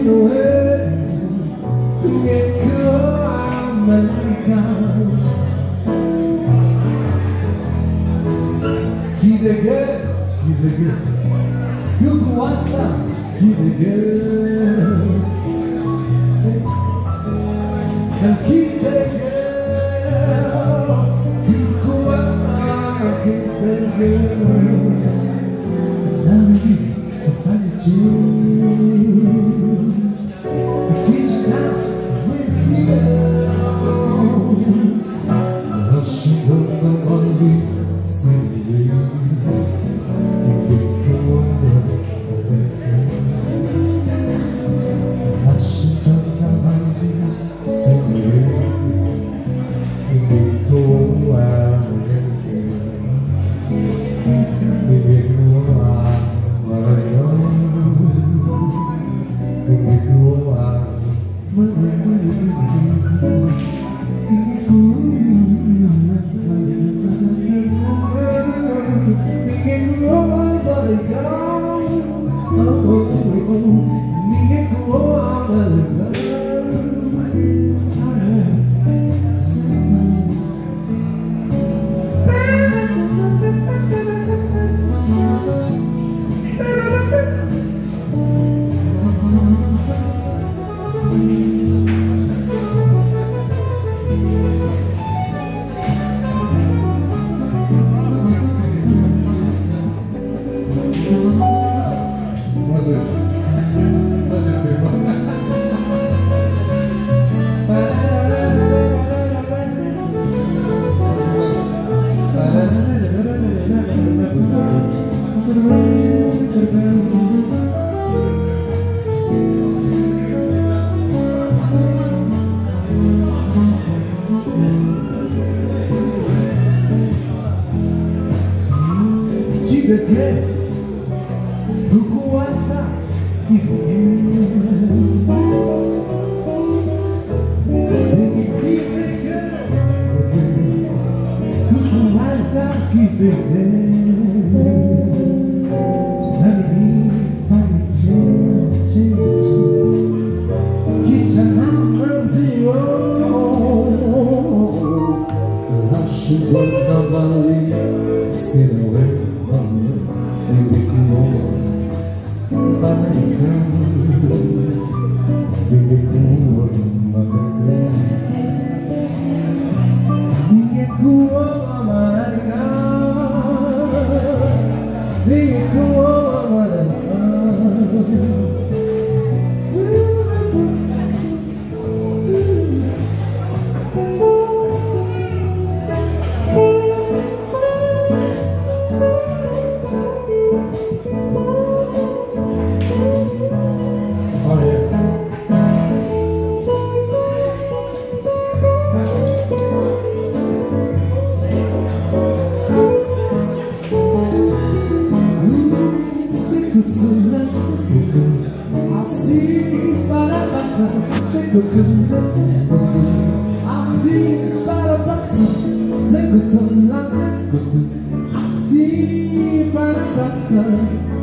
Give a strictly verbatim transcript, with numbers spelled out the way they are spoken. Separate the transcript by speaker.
Speaker 1: away, ingin ku malaika. Gidege, gidege, ku kuasa, gidege. Dan gidege, ku kuasa, gidege. Nami kafanya change, ikija now with you. Nashindana mali siri, ingekuwa malaika. Nashindana mali siri, ingekuwa malaika. Ingekuwa gidege, ku kuasa, gidege. Sing gidege, ku kuasa, gidege. Nami fanya change, kijana mwenzio. Nashindana mali siri, ingekuwa malaika. Ingekuwa malaika. Ingekuwa malaika. Ingekuwa malaika. Assim para